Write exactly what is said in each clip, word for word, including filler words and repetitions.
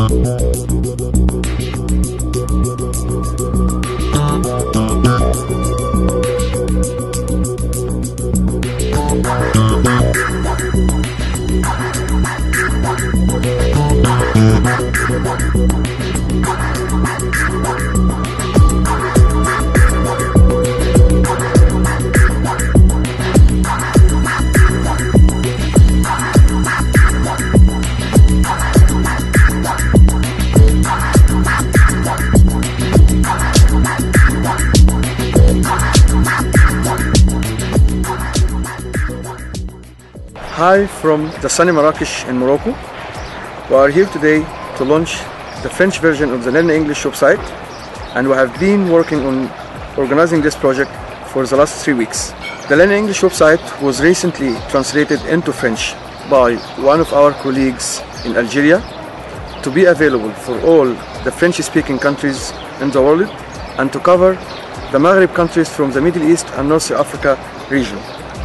Hi from the sunny Marrakesh in Morocco. We are here today to launch the French version of the Learn English website, and we have been working on organizing this project for the last three weeks. The Learn English website was recently translated into French by one of our colleagues in Algeria to be available for all the French-speaking countries in the world and to cover the Maghreb countries from the Middle East and North Africa region.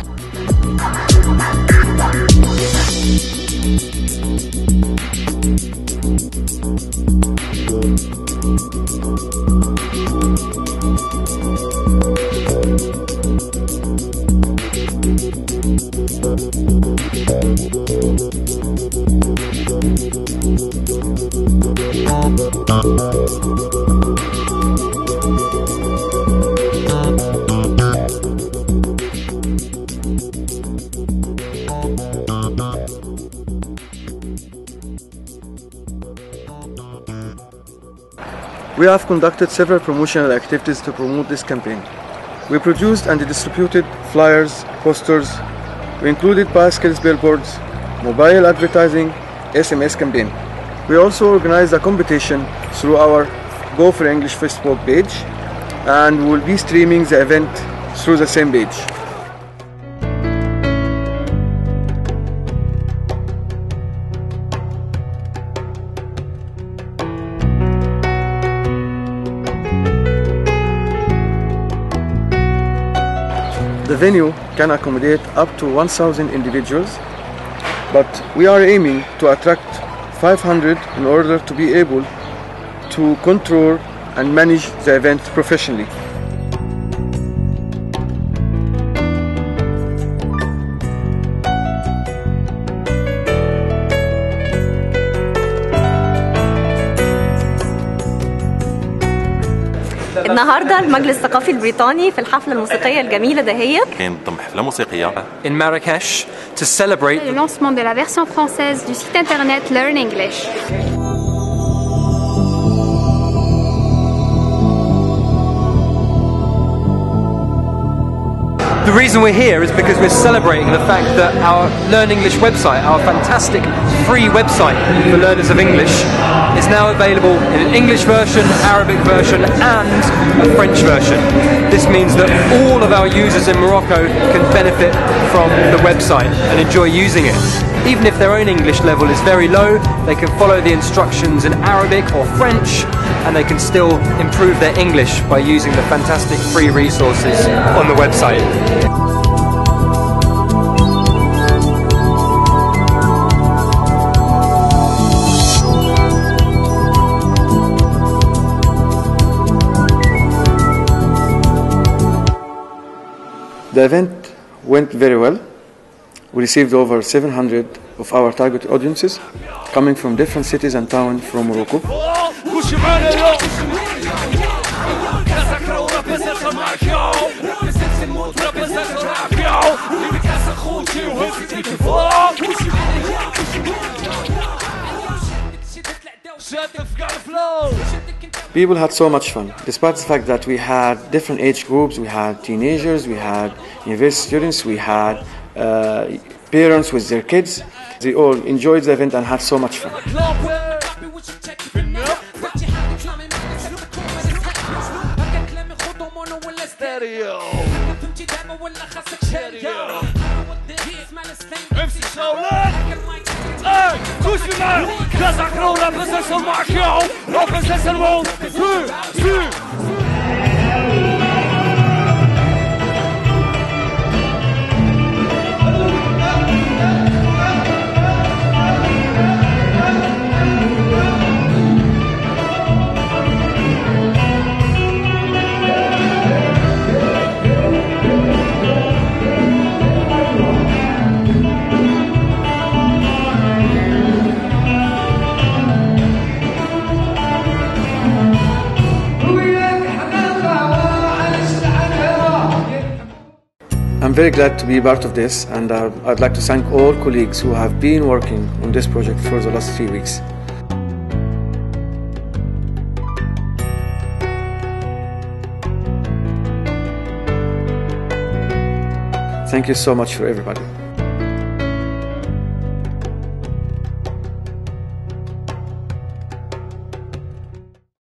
We have conducted several promotional activities to promote this campaign. We produced and distributed flyers, posters. We included bicycles, billboards, mobile advertising, S M S campaign. We also organized a competition through our Go for English Facebook page, and we will be streaming the event through the same page. The venue can accommodate up to one thousand individuals, but we are aiming to attract five hundred in order to be able to control and manage the event professionally. النهارده المجلس الثقافي البريطاني في الحفلة الموسيقية الجميلة دهيت كان ضمن حفلة موسيقية in Marrakech to celebrate le lancement de la version française du site internet Learn English. The reason we're here is because we're celebrating the fact that our Learn English website, our fantastic free website for learners of English, is now available in an English version, Arabic version and a French version. This means that all of our users in Morocco can benefit from the website and enjoy using it. Even if their own English level is very low, they can follow the instructions in Arabic or French, and they can still improve their English by using the fantastic free resources on the website. The event went very well. We received over seven hundred of our target audiences coming from different cities and towns from Morocco. People had so much fun, despite the fact that we had different age groups. We had teenagers, we had university students, we had uh, parents with their kids. They all enjoyed the event and had so much fun. I'm very glad to be part of this, and uh, I'd like to thank all colleagues who have been working on this project for the last three weeks. Thank you so much for everybody.